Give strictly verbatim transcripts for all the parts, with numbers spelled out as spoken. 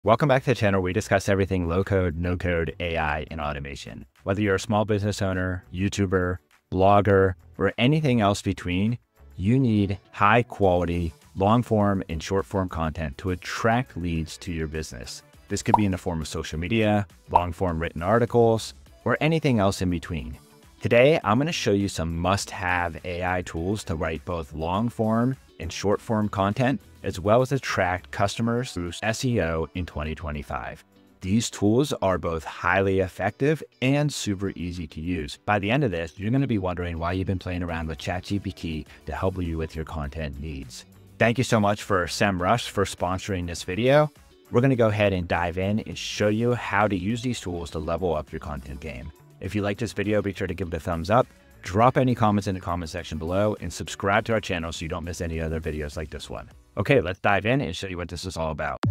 Welcome back to the channel where we discuss everything low code, no code, A I, and automation. Whether you're a small business owner, YouTuber, blogger, or anything else between, you need high quality, long form and short form content to attract leads to your business. This could be in the form of social media, long form written articles, or anything else in between. Today, I'm going to show you some must-have A I tools to write both long form and short form content, as well as attract customers through S E O in twenty twenty-five. These tools are both highly effective and super easy to use. By the end of this, you're going to be wondering why you've been playing around with ChatGPT to help you with your content needs. Thank you so much for SEMrush for sponsoring this video. We're going to go ahead and dive in and show you how to use these tools to level up your content game. If you like this video, be sure to give it a thumbs up, drop any comments in the comment section below, and subscribe to our channel so you don't miss any other videos like this one. Okay, let's dive in and show you what this is all about.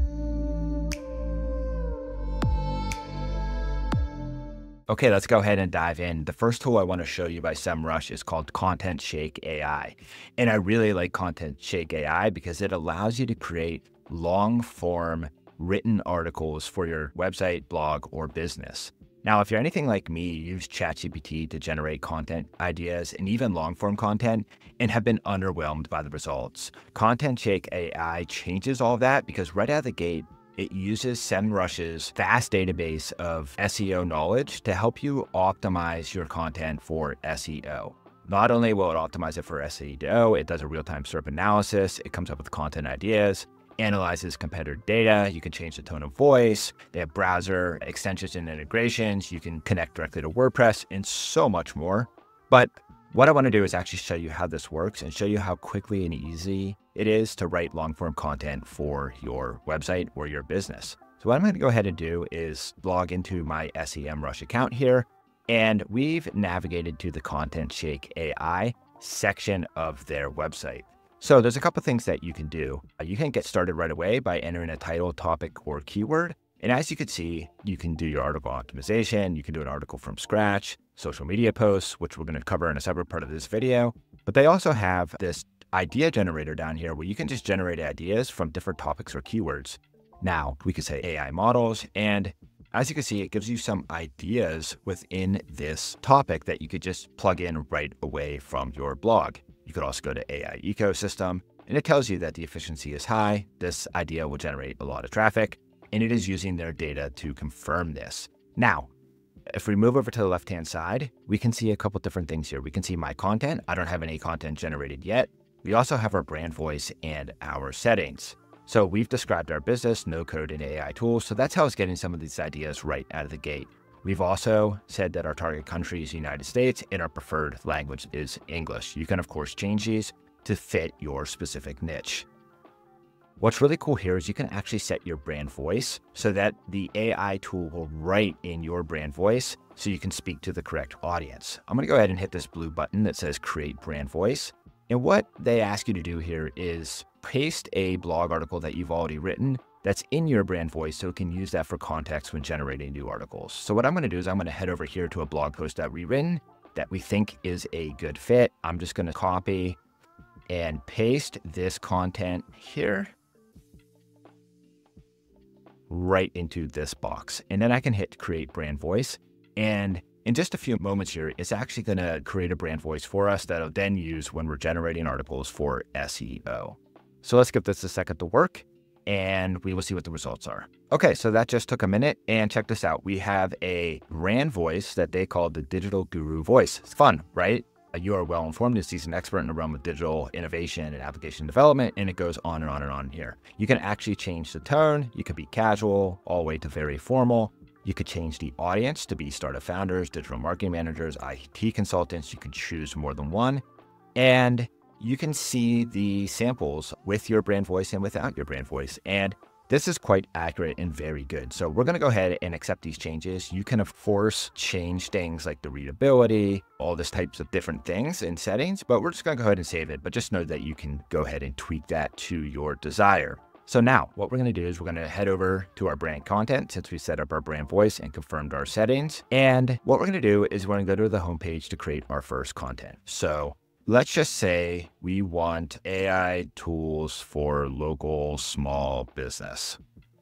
Okay, let's go ahead and dive in. The first tool I want to show you by SEMrush is called ContentShake A I. And I really like ContentShake A I because it allows you to create long form written articles for your website, blog, or business. Now, if you're anything like me, you use ChatGPT to generate content ideas and even long-form content and have been underwhelmed by the results. ContentShake A I changes all of that because right out of the gate, it uses SEMrush's vast database of S E O knowledge to help you optimize your content for S E O. Not only will it optimize it for S E O, it does a real-time S E R P analysis, it comes up with content ideas, analyzes competitor data, you can change the tone of voice, they have browser extensions and integrations, you can connect directly to WordPress, and so much more. But what I want to do is actually show you how this works and show you how quickly and easy it is to write long-form content for your website or your business. So what I'm going to go ahead and do is log into my SEMrush account here, and we've navigated to the ContentShake A I section of their website. So there's a couple things that you can do. You can get started right away by entering a title, topic, or keyword. And as you can see, you can do your article optimization. You can do an article from scratch, social media posts, which we're going to cover in a separate part of this video. But they also have this idea generator down here where you can just generate ideas from different topics or keywords. Now, we could say A I models. And as you can see, it gives you some ideas within this topic that you could just plug in right away from your blog. You could also go to A I ecosystem, and it tells you that the efficiency is high. This idea will generate a lot of traffic, and it is using their data to confirm this. Now, if we move over to the left-hand side, we can see a couple different things here. We can see my content. I don't have any content generated yet. We also have our brand voice and our settings. So we've described our business, no code and A I tools. So that's how it's getting some of these ideas right out of the gate. We've also said that our target country is the United States and our preferred language is English. You can, of course, change these to fit your specific niche. What's really cool here is you can actually set your brand voice so that the A I tool will write in your brand voice so you can speak to the correct audience. I'm going to go ahead and hit this blue button that says Create Brand Voice. And what they ask you to do here is paste a blog article that you've already written that's in your brand voice so it can use that for context when generating new articles. So what I'm going to do is I'm going to head over here to a blog post that we written that we think is a good fit. I'm just going to copy and paste this content here right into this box. And then I can hit Create Brand Voice. And in just a few moments here, it's actually going to create a brand voice for us that'll then use when we're generating articles for S E O. So let's give this a second to work, and we will see what the results are. Okay, so that just took a minute, and check this out. We have a brand voice that they call the Digital Guru Voice. It's fun, right? You are well-informed and seasoned expert in the realm of digital innovation and application development, and it goes on and on and on here. You can actually change the tone. You could be casual all the way to very formal. You could change the audience to be startup founders, digital marketing managers, I T consultants. You can choose more than one. And you can see the samples with your brand voice and without your brand voice. And this is quite accurate and very good. So we're going to go ahead and accept these changes. You can, of course, change things like the readability, all this types of different things in settings, but we're just going to go ahead and save it. But just know that you can go ahead and tweak that to your desire. So now what we're going to do is we're going to head over to our brand content since we set up our brand voice and confirmed our settings. And what we're going to do is we're going to go to the homepage to create our first content. So let's just say we want A I tools for local small business.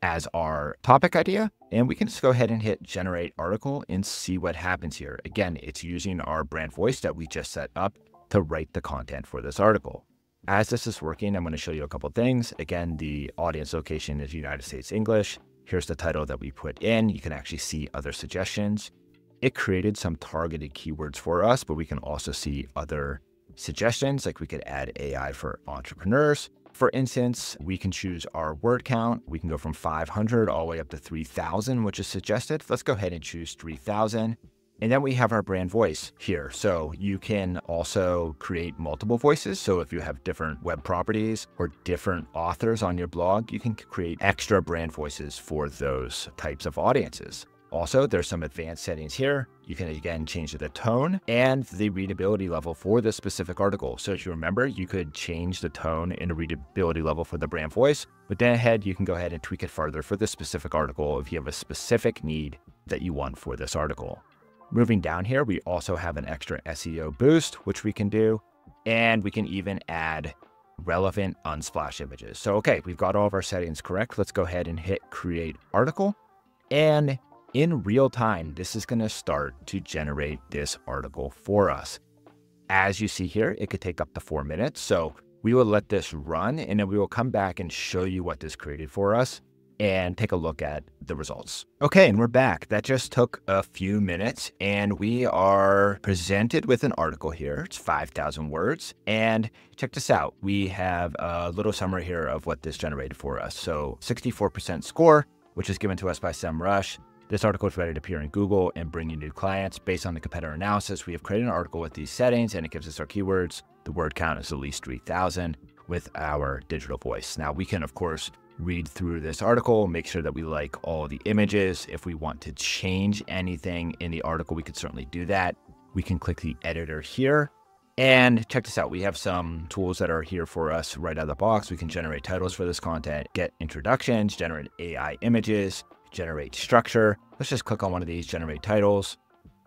as our topic idea, and we can just go ahead and hit generate article and see what happens here. Again, it's using our brand voice that we just set up to write the content for this article. As this is working, I'm going to show you a couple things. Again, the audience location is United States English. Here's the title that we put in. You can actually see other suggestions. It created some targeted keywords for us, but we can also see other suggestions, like we could add A I for entrepreneurs. For instance, we can choose our word count. We can go from five hundred all the way up to three thousand, which is suggested. Let's go ahead and choose three thousand. And then we have our brand voice here. So you can also create multiple voices. So if you have different web properties or different authors on your blog, you can create extra brand voices for those types of audiences. Also, there's some advanced settings here. You can, again, change the tone and the readability level for this specific article. So if you remember, you could change the tone and the readability level for the brand voice, but then ahead, you can go ahead and tweak it further for this specific article if you have a specific need that you want for this article. Moving down here, we also have an extra S E O boost, which we can do, and we can even add relevant unsplash images. So, okay, we've got all of our settings correct. Let's go ahead and hit create article, and in real time, this is going to start to generate this article for us. As you see here, it could take up to four minutes. So we will let this run, and then we will come back and show you what this created for us and take a look at the results. Okay, and we're back. That just took a few minutes, and we are presented with an article here. It's five thousand words. And check this out. We have a little summary here of what this generated for us. So sixty-four percent score, which is given to us by SEMrush. This article is ready to appear in Google and bring you new clients. Based on the competitor analysis, we have created an article with these settings, and it gives us our keywords. The word count is at least three thousand with our digital voice. Now, we can, of course, read through this article, make sure that we like all the images. If we want to change anything in the article, we could certainly do that. We can click the editor here. And check this out. We have some tools that are here for us right out of the box. We can generate titles for this content, get introductions, generate A I images, generate structure. Let's just click on one of these, generate titles.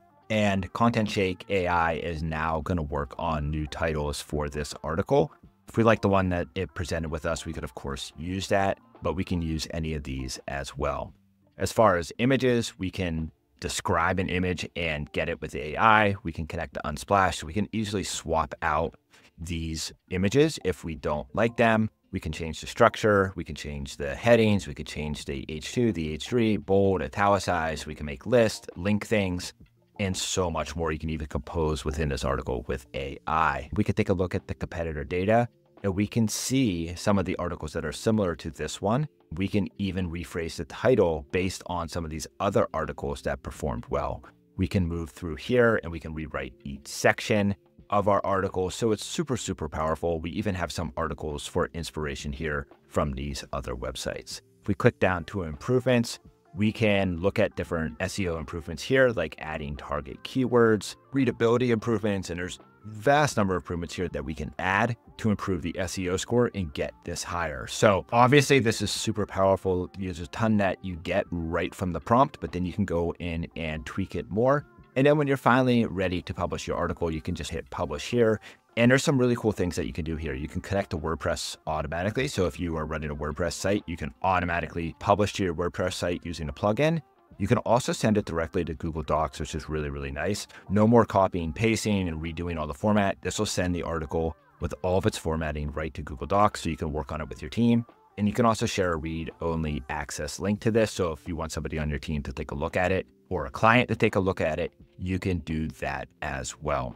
And ContentShake A I is now going to work on new titles for this article. If we like the one that it presented with us, we could, of course, use that, but we can use any of these as well. As far as images, we can describe an image and get it with A I. We can connect to Unsplash. So we can easily swap out these images if we don't like them. We can change the structure. We can change the headings. We could change the H two, the H three, bold, italicize. We can make lists, link things, and so much more. You can even compose within this article with A I. We could take a look at the competitor data, and we can see some of the articles that are similar to this one. We can even rephrase the title based on some of these other articles that performed well. We can move through here and we can rewrite each section of our article. So it's super, super powerful. We even have some articles for inspiration here from these other websites. If we click down to improvements, we can look at different S E O improvements here, like adding target keywords, readability improvements, and there's vast number of improvements here that we can add to improve the S E O score and get this higher. So obviously this is super powerful. There's a ton that you get right from the prompt, but then you can go in and tweak it more. And then when you're finally ready to publish your article, you can just hit publish here. And there's some really cool things that you can do here. You can connect to WordPress automatically. So if you are running a WordPress site, you can automatically publish to your WordPress site using a plugin. You can also send it directly to Google Docs, which is really, really nice. No more copying, pasting, and redoing all the format. This will send the article with all of its formatting right to Google Docs, so you can work on it with your team. And you can also share a read-only access link to this. So if you want somebody on your team to take a look at it or a client to take a look at it, you can do that as well.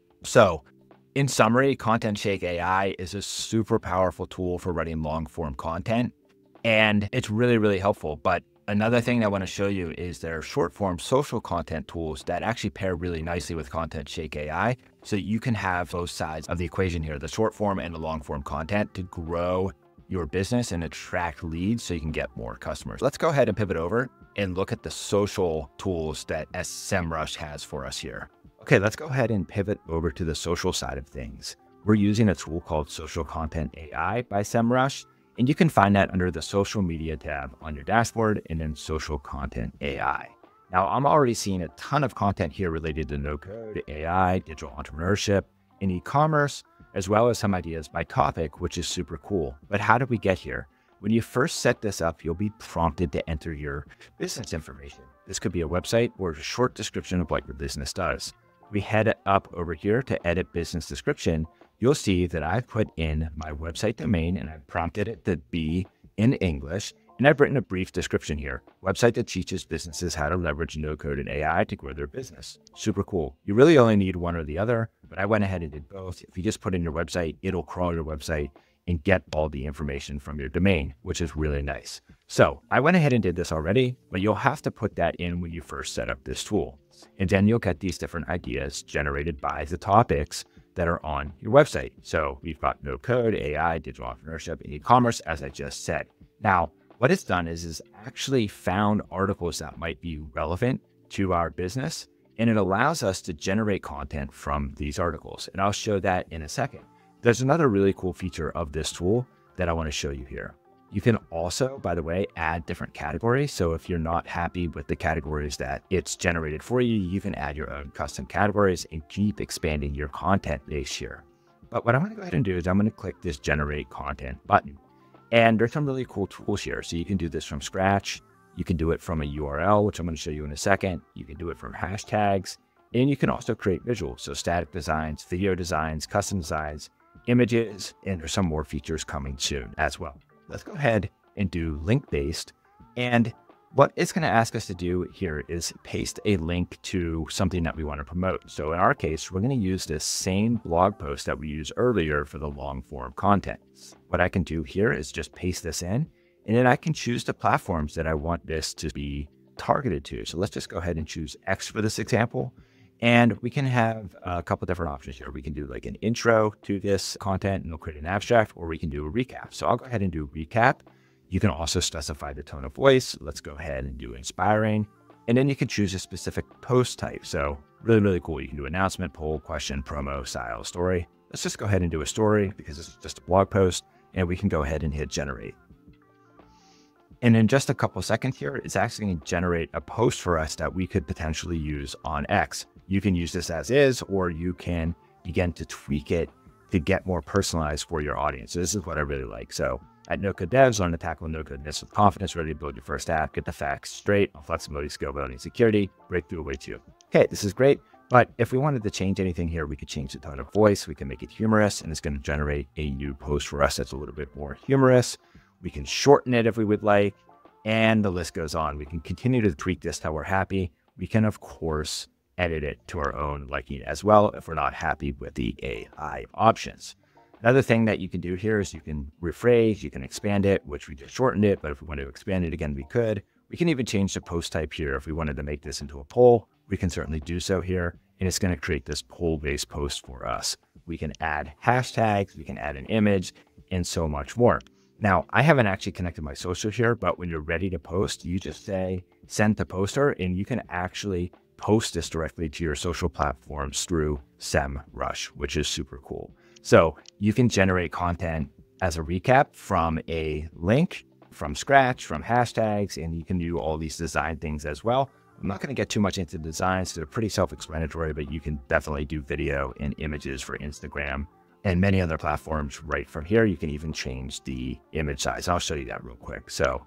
So in summary, ContentShake A I is a super powerful tool for writing long-form content, and it's really, really helpful. But another thing I want to show you is their short-form social content tools that actually pair really nicely with ContentShake A I. So you can have both sides of the equation here, the short-form and the long-form content, to grow your business and attract leads so you can get more customers. Let's go ahead and pivot over and look at the social tools that SEMrush has for us here. Okay, let's go ahead and pivot over to the social side of things. We're using a tool called Social Content A I by SEMrush, and you can find that under the social media tab on your dashboard and then Social Content A I. Now, I'm already seeing a ton of content here related to no code, A I, digital entrepreneurship, and e-commerce, as well as some ideas by topic, which is super cool. But how did we get here? When you first set this up, you'll be prompted to enter your business information. This could be a website or a short description of what your business does. We head up over here to edit business description. You'll see that I've put in my website domain and I've prompted it to be in English. And I've written a brief description here. Website that teaches businesses how to leverage no code and A I to grow their business. Super cool. You really only need one or the other, but I went ahead and did both. If you just put in your website, it'll crawl your website and get all the information from your domain, which is really nice. So I went ahead and did this already, but you'll have to put that in when you first set up this tool. And then you'll get these different ideas generated by the topics that are on your website. So we've got no code, A I, digital entrepreneurship, and e-commerce, as I just said. Now, what it's done is, is actually found articles that might be relevant to our business, and it allows us to generate content from these articles. And I'll show that in a second. There's another really cool feature of this tool that I want to show you here. You can also, by the way, add different categories. So if you're not happy with the categories that it's generated for you, you can add your own custom categories and keep expanding your content base here. But what I'm going to go ahead and do is I'm going to click this generate content button. And there's some really cool tools here. So you can do this from scratch. You can do it from a U R L, which I'm going to show you in a second. You can do it from hashtags, and you can also create visuals. So static designs, video designs, custom designs, images, and there's some more features coming soon as well. Let's go ahead and do link-based. And what it's going to ask us to do here is paste a link to something that we want to promote. So in our case, we're going to use this same blog post that we used earlier for the long form content. What I can do here is just paste this in, and then I can choose the platforms that I want this to be targeted to. So let's just go ahead and choose X for this example. And we can have a couple different options here. We can do like an intro to this content and it'll create an abstract, or we can do a recap. So I'll go ahead and do a recap. You can also specify the tone of voice. Let's go ahead and do inspiring. And then you can choose a specific post type. So really, really cool. You can do announcement, poll, question, promo, style, story. Let's just go ahead and do a story because it's just a blog post, and we can go ahead and hit generate. And in just a couple of seconds here, it's actually going to generate a post for us that we could potentially use on X. You can use this as is, or you can begin to tweak it to get more personalized for your audience. So this is what I really like. So at No Code Devs, learn to tackle no codeness with confidence, ready to build your first app, get the facts straight on flexibility, scalability, and security, breakthrough away to you. Okay, this is great. But if we wanted to change anything here, we could change the tone of voice. We can make it humorous, and it's going to generate a new post for us that's a little bit more humorous. We can shorten it if we would like, and the list goes on. We can continue to tweak this till we're happy. We can, of course, edit it to our own liking as well if we're not happy with the A I options. Another thing that you can do here is you can rephrase, you can expand it, which we just shortened it, but if we want to expand it again, we could. We can even change the post type here. If we wanted to make this into a poll, we can certainly do so here, and it's going to create this poll-based post for us. We can add hashtags, we can add an image, and so much more. Now, I haven't actually connected my social here, but when you're ready to post, you just say, send to poster, and you can actually post this directly to your social platforms through SEMrush, which is super cool. So you can generate content as a recap from a link, from scratch, from hashtags, and you can do all these design things as well. I'm not going to get too much into designs. They're pretty self-explanatory, but you can definitely do video and images for Instagram and many other platforms right from here. You can even change the image size. I'll show you that real quick. So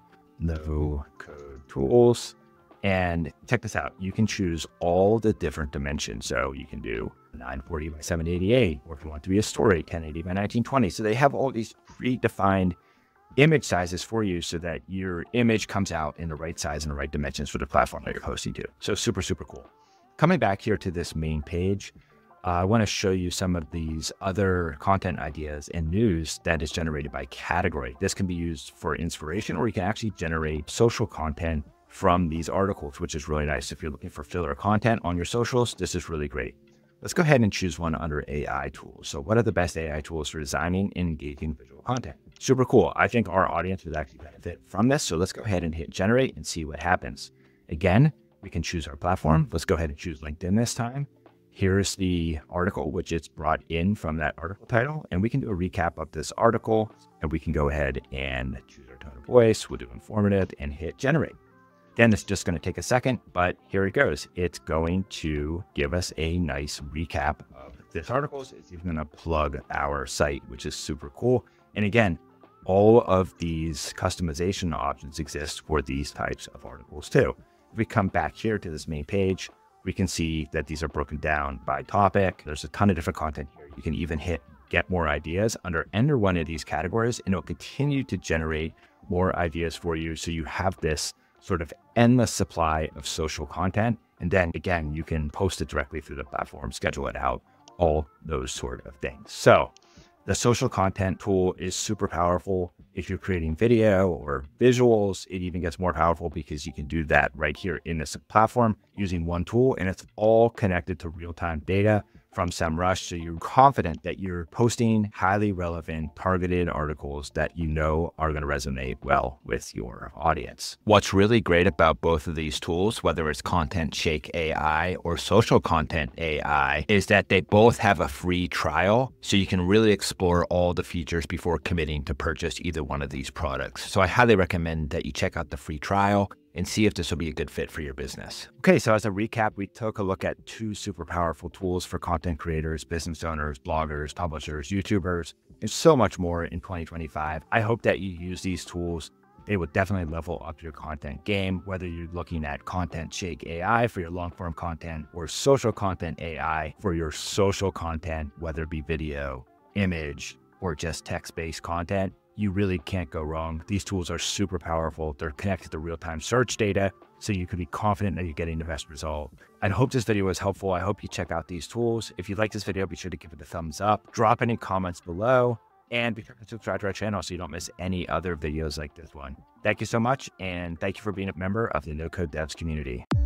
no code tools. And check this out. You can choose all the different dimensions. So you can do nine forty by seven eighty-eight, or if you want to be a story, ten eighty by nineteen twenty. So they have all these predefined image sizes for you so that your image comes out in the right size and the right dimensions for the platform that you're posting to. So super, super cool. Coming back here to this main page, uh, I want to show you some of these other content ideas and news that is generated by category. This can be used for inspiration, or you can actually generate social content from these articles, which is really nice. If you're looking for filler content on your socials, this is really great. Let's go ahead and choose one under A I tools. So what are the best A I tools for designing and engaging visual content? Super cool. I think our audience would actually benefit from this. So let's go ahead and hit generate and see what happens. Again, we can choose our platform. Let's go ahead and choose LinkedIn this time. Here's the article, which it's brought in from that article title. And we can do a recap of this article, and we can go ahead and choose our tone of voice. We'll do informative and hit generate. Then it's just going to take a second, but here it goes. It's going to give us a nice recap of this article. It's even going to plug our site, which is super cool. And again, all of these customization options exist for these types of articles too. If we come back here to this main page, we can see that these are broken down by topic. There's a ton of different content here. You can even hit get more ideas under enter one of these categories, and it'll continue to generate more ideas for you. So you have this sort of endless supply of social content. And then again, you can post it directly through the platform, schedule it out, all those sort of things. So the social content tool is super powerful. If you're creating video or visuals, it even gets more powerful because you can do that right here in this platform using one tool, and it's all connected to real-time data from SEMrush. So you're confident that you're posting highly relevant, targeted articles that you know are going to resonate well with your audience. What's really great about both of these tools, whether it's ContentShake A I or Social Content A I, is that they both have a free trial. So you can really explore all the features before committing to purchase either one of these products. So I highly recommend that you check out the free trial and see if this will be a good fit for your business. Okay, so as a recap, we took a look at two super powerful tools for content creators, business owners, bloggers, publishers, YouTubers, and so much more in twenty twenty-five. I hope that you use these tools. They will definitely level up your content game, whether you're looking at ContentShake A I for your long form content or Social Content A I for your social content, whether it be video, image, or just text-based content. You really can't go wrong. These tools are super powerful. They're connected to real-time search data, so you can be confident that you're getting the best result. I hope this video was helpful. I hope you check out these tools. If you like this video, be sure to give it a thumbs up, drop any comments below, and be sure to subscribe to our channel so you don't miss any other videos like this one. Thank you so much, and thank you for being a member of the No Code Devs community.